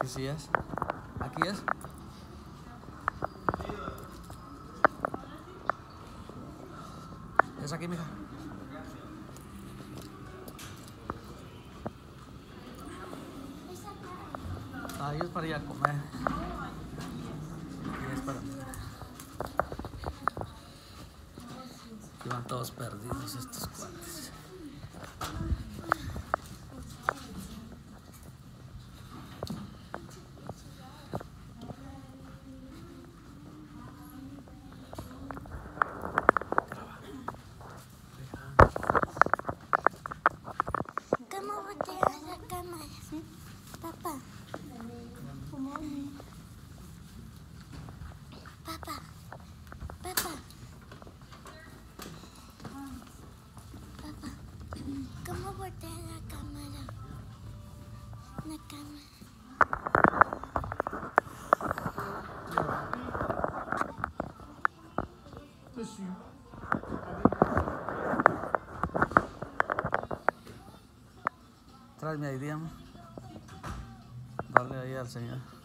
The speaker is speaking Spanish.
Aquí sí es. Aquí es. Es aquí, mija. Ahí es para ir a comer. Aquí es para... Aquí van todos perdidos estos cuates. ¿Cómo volteas la cámara? ¿Sí? Papá. Papá. Papá. Papá. ¿Cómo volteas la cámara? La cámara. Trae mi ID, amor. Dale ahí al señor.